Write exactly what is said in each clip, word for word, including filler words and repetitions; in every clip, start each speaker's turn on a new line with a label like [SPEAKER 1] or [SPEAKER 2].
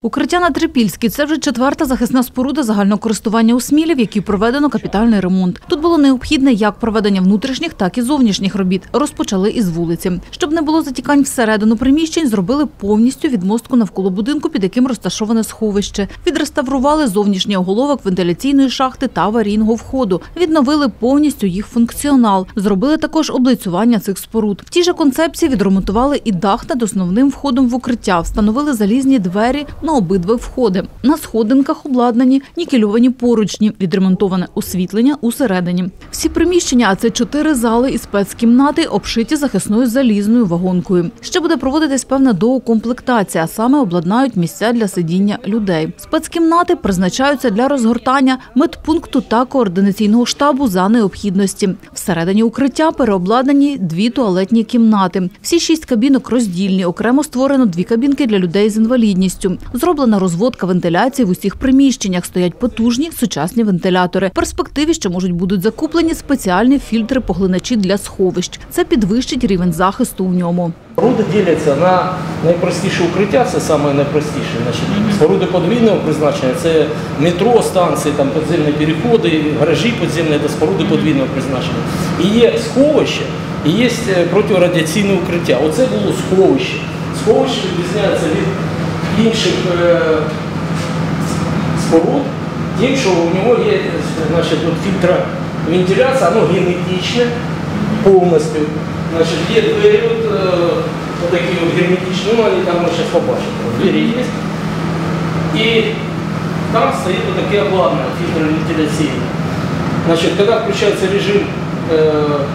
[SPEAKER 1] Укриття на Трипільській – це вже четверта захисна споруда загального користування у Смілі, в якій проведено капітальний ремонт. Тут було необхідне як проведення внутрішніх, так і зовнішніх робіт. Розпочали із вулиці. Щоб не було затікань всередину приміщень, зробили повністю відмостку навколо будинку, під яким розташоване сховище. Відреставрували зовнішній оголовок вентиляційної шахти та аварійного входу. Відновили повністю їх функціонал. Зробили також облицювання цих споруд. В тій же концепції відремонтували і дах над основним входом в укриття. Встановили залізні двері на обидва входи. На сходинках обладнані нікельовані поручні, відремонтоване освітлення усередині. Всі приміщення, а це чотири зали і спецкімнати, обшиті захисною залізною вагонкою. Ще буде проводитись певна доукомплектація, а саме обладнають місця для сидіння людей. Спецкімнати призначаються для розгортання медпункту та координаційного штабу за необхідності. Всередині укриття переобладнані дві туалетні кімнати. Всі шість кабінок роздільні, окремо створено дві кабінки для людей з інвалідністю. Зроблена розводка вентиляції в усіх приміщеннях, стоять потужні сучасні вентилятори. В перспективі ще можуть бути закуплені спеціальні фільтри-поглиначі для сховищ. Це підвищить рівень захисту у ньому.
[SPEAKER 2] Споруди діляться на найпростіше укриття, це саме найпростіше. Значить, споруди подвійного призначення – це метро, станції, там, підземні переходи, гаражі підземні та споруди подвійного призначення. І є сховище, і є протирадіаційне укриття. Оце було сховище. Сховище відрізняється від інших е, споруд, тим, що у нього є, значить, фільтровентиляція, воно герметичне повністю. Значить, є двері, от, е, от такі от герметичні, ну, вони там ми зараз побачимо. Двері є. І там стоїть вот таке обладнання фільтровентиляційне. Значить, коли включається режим е,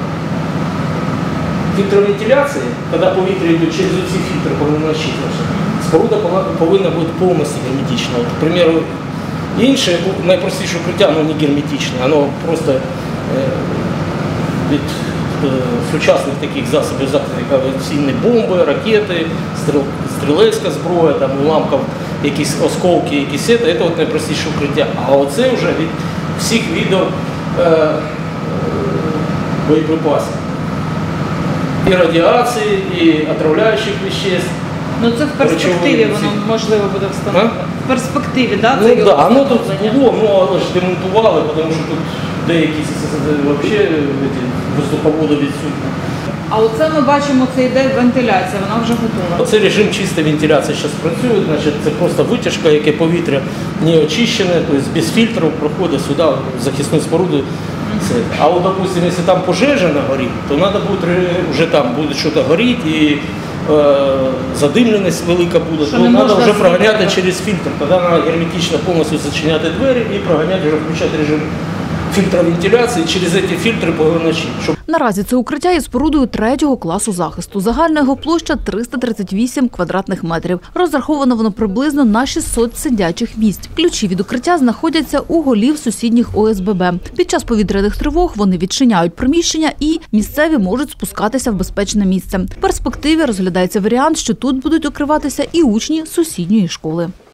[SPEAKER 2] фільтровентиляції, коли повітря йде через ці фільтри поглиначі, споруда повинна бути повністю герметична. От, к примеру, інше, найпростіше укриття, воно не герметичне, воно просто е, від е, сучасних таких засобів захисту, як авіаційні бомби, ракети, стріл, стрілецька зброя, там, уламків, якісь осколки, якісь це, це от найпростіше укриття. А оце вже від всіх видів е, боєприпасів. І радіації, і отравляючих веществ.
[SPEAKER 3] Ну це в перспективі воно можливо буде встановити. В перспективі, да?
[SPEAKER 2] Ну так, да, воно тут було, ну але ж демонтували, тому що тут деякі взагалі воздуховоди відсутні.
[SPEAKER 3] А оце ми бачимо, це йде вентиляція, вона вже готова.
[SPEAKER 2] Це режим чистої вентиляції зараз працює, значить це просто витяжка, яке повітря не очищене, тобто без фільтрів проходить сюди, в захисну споруду. А от, допустим, якщо там пожежа на горі, то треба буде, вже там буде щось горіти і е, задимленість велика буде, то треба вже проганяти через фільтр. Тоді треба герметично повністю зачиняти двері і проганяти, вже включати режим фільтровентиляції через ці фільтри поглиначі.
[SPEAKER 1] Наразі це укриття є спорудою третього класу захисту. Загальна його площа – триста тридцять вісім квадратних метрів. Розраховано воно приблизно на шістсот сидячих місць. Ключі від укриття знаходяться у голів сусідніх О С Б Б. Під час повітряних тривог вони відчиняють приміщення і місцеві можуть спускатися в безпечне місце. В перспективі розглядається варіант, що тут будуть укриватися і учні сусідньої школи.